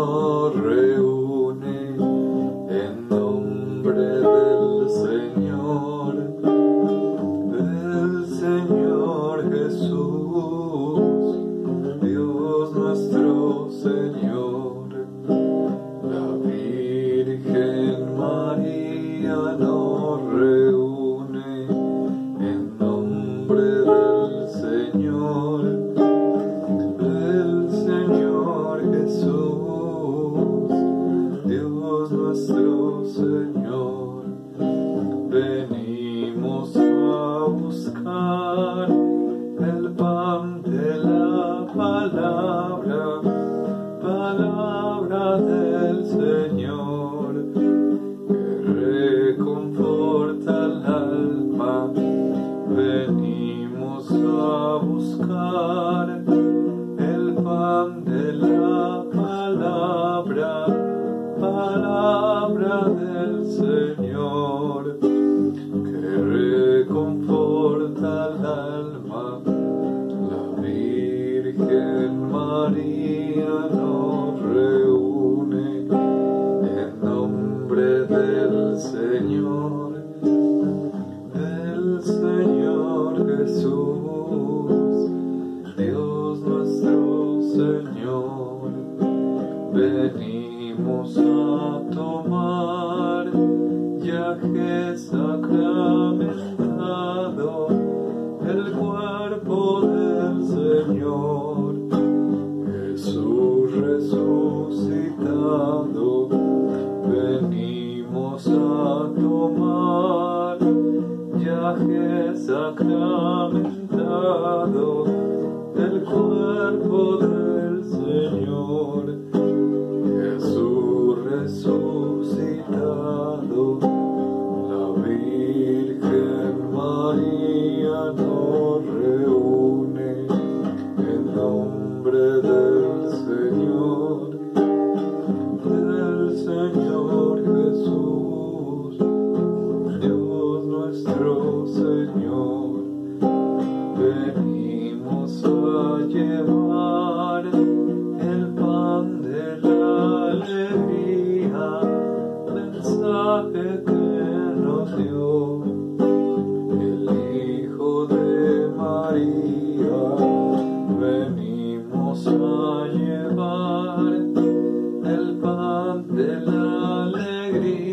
nos reúne en nombre del Señor Jesús, Dios nuestro Señor. La Virgen María nos reúne en nombre del Señor Jesús, Dios nuestro Señor. Venimos a buscar el pan de la palabra, palabra del Señor, que reconforta el alma. Venimos a buscar el pan de la palabra, palabra del Señor, que reconforta el alma. La Virgen María nos reúne en nombre del Señor Jesús, Dios nuestro Señor. Venimos a tomar ya que sacramentado el cuerpo del Señor, Jesús resucitado. Venimos a tomar ya que sacramentado el cuerpo del Señor, Jesús resucitado. La Virgen María nos reúne en nombre del Señor Jesús, Dios nuestro Señor. Venimos a llevar el pan de la alegría, mensaje que nos dio el Hijo de María. Venimos a llevar el pan de la alegría,